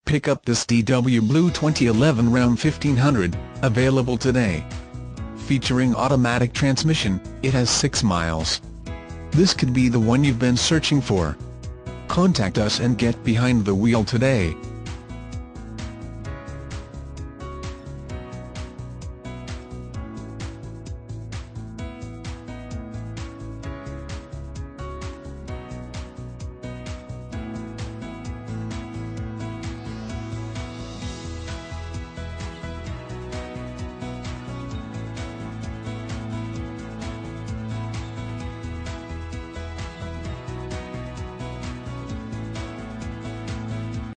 Pick up this DW Blue 2011 Ram 1500, available today. Featuring automatic transmission, it has 6 miles. This could be the one you've been searching for. Contact us and get behind the wheel today.